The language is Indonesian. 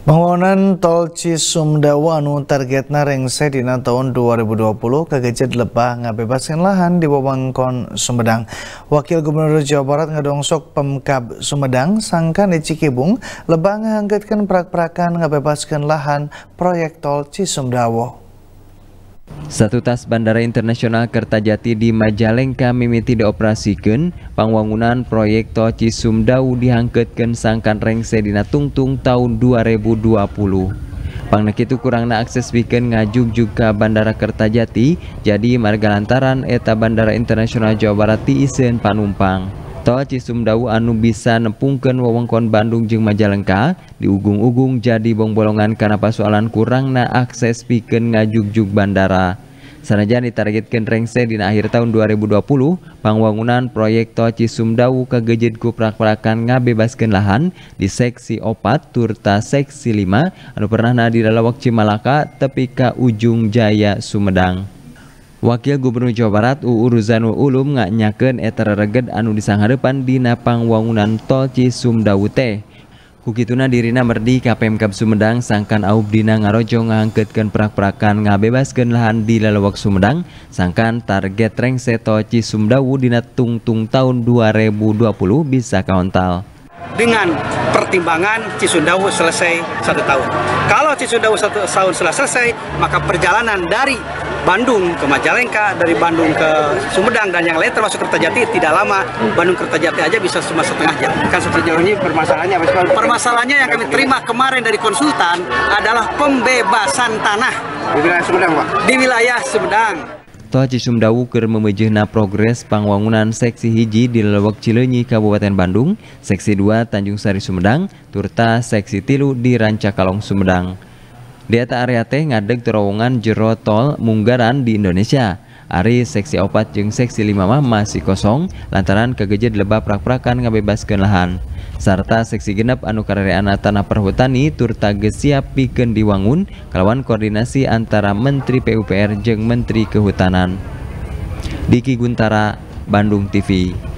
Pembangunan tol Cisumdawu anu targetna rengse dina tahun 2020 kagejed lebah ngabebaskeun lahan di wewengkon Sumedang. Wakil Gubernur Jawa Barat ngadongsok Pemkab Sumedang sangkan di Cikibung lebah ngahanggeutkeun prak-prakan ngabebaskeun lahan proyek tol Cisumdawu. Satu tas Bandara Internasional Kertajati di Majalengka mimiti dioperasikeun, pangwangunan proyek tol Cisumdawu dihangkeutkeun sangkan rengse dina tungtung tahun 2020. Pangna kitu kurangna akses pikeun ngajugjug ka Bandara Kertajati, jadi marga lantaran eta Bandara Internasional Jawa Barat tiisieun panumpang. Tol Cisumdawu anu bisa nepungkeun wewengkon Bandung jeung Majalengka di ugung-ugung jadi bongbolongan karena persoalan kurangna akses pikeun ngajugjug bandara. Sanajan ditargetkeun rengse dina akhir tahun 2020, pangwangunan proyek tol Cisumdawu kagejed ku prak-prakan ngabebaskeun lahan di seksi 4 turta seksi 5 anu pernahna di Dalawak Cimalaka tepi ka Ujung Jaya Sumedang. Wakil Gubernur Jawa Barat UU Ruzanul Ulum nganyakeun eta rereged anu disanghareupan dina pangwangunan tol Cisumdawu teh. Kukituna dirina merdi ka Pemkab Sumedang sangkan aub dina ngarojo ngahangkeutkeun prak-prakan ngabebaskeun lahan di Lalawak Sumedang sangkan target rengse tol Cisumdawu dina tungtung tahun 2020 bisa kaontal. Dengan pertimbangan Cisumdawu selesai 1 tahun. Kalau Cisumdawu 1 tahun setelah selesai, maka perjalanan dari Bandung ke Majalengka, dari Bandung ke Sumedang dan yang lain termasuk Kertajati tidak lama. Bandung Kertajati aja bisa cuma setengah jam. Kan sejauh ini permasalahannya apa sih? Permasalahannya yang kami terima kemarin dari konsultan adalah pembebasan tanah di wilayah Sumedang, Pak. Di wilayah Sumedang. Tol Cisumdawu keur memejehna progres pangwangunan seksi hiji di Lalawak Cileunyi Kabupaten Bandung, seksi 2 Tanjung Sari Sumedang, turta seksi 3 di Rancakalong Sumedang. Di eta area teh ngadeg terowongan jero tol munggaran di Indonesia. Ari seksi 4 jeung seksi 5 mah masih kosong lantaran kagejed lebah prak-prakan ngabebaskeun lahan. Sarta seksi genep anu karereana tanah perhutani turta geus siap pikeun diwangun kalawan koordinasi antara Menteri PUPR jeung Menteri Kehutanan. Diki Guntara, Bandung TV.